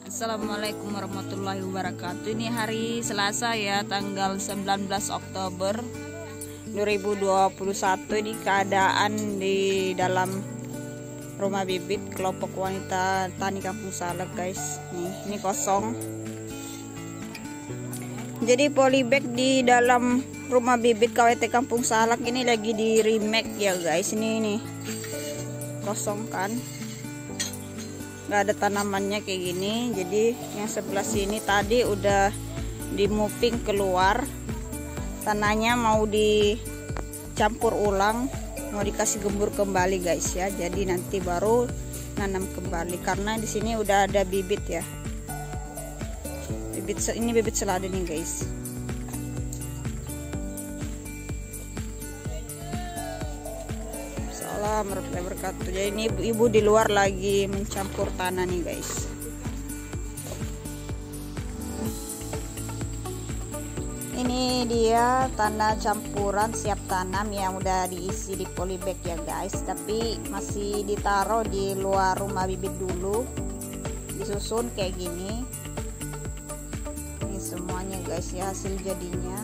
Assalamualaikum warahmatullahi wabarakatuh. Ini hari Selasa ya, tanggal 19 Oktober 2021. Ini keadaan di dalam rumah bibit kelompok wanita tani Kampung Salak, guys. Ini kosong. Jadi polybag di dalam rumah bibit KWT Kampung Salak ini lagi di remake ya, guys. Ini kosong kan, nggak ada tanamannya kayak gini. Jadi yang sebelah sini tadi udah di moving keluar, tanahnya mau dicampur ulang, mau dikasih gembur kembali, guys ya. Jadi nanti baru nanam kembali karena di sini udah ada bibit ya. Ini bibit selada nih, guys. Warahmatullahi wabarakatuh. Jadi ini ibu di luar lagi mencampur tanah nih, guys. Ini dia tanah campuran siap tanam yang udah diisi di polybag ya, guys. Tapi masih ditaruh di luar rumah bibit dulu, disusun kayak gini. Ini semuanya, guys ya, hasil jadinya.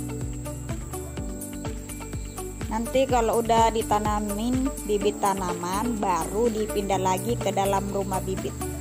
Nanti kalau udah ditanamin bibit tanaman baru dipindah lagi ke dalam rumah bibit.